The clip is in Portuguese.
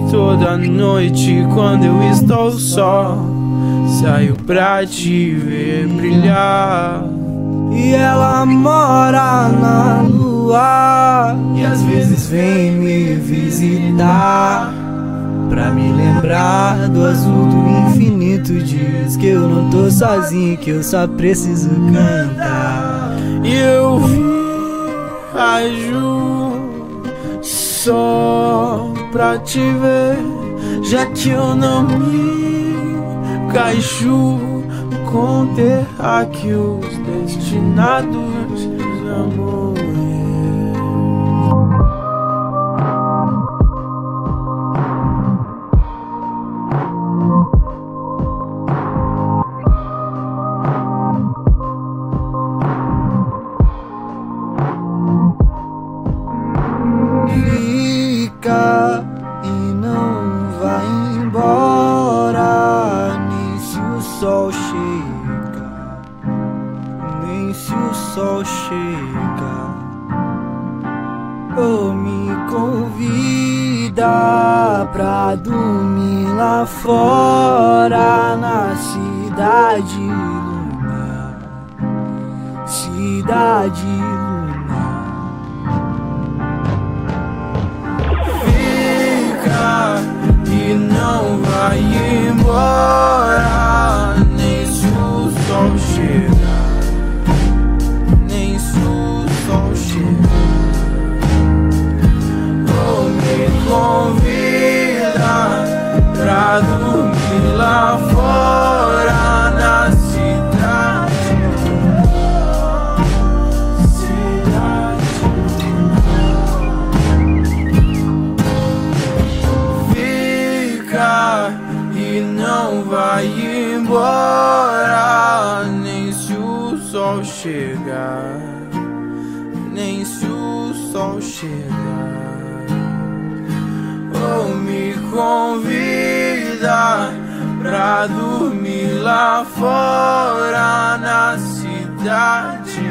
Toda noite quando eu estou só, saio pra te ver brilhar. E ela mora na lua e às vezes vem me visitar, pra me lembrar do azul do infinito. Diz que eu não tô sozinho, que eu só preciso cantar. E eu viajo só pra te ver, já que eu não me encaixo com terráqueos destinados a morrer. Fica e não vai embora, nem se o sol chega, nem se o sol chega. Ou me convida pra dormir lá fora na cidade lunar, cidade lunar. E não vai embora, nem se o sol chegar, nem se o sol chegar. Ou me convida pra dormir lá fora na cidade, cidade. E não vai embora, nem se o sol chegar, nem se o sol chegar. Ou me convida pra dormir lá fora na cidade.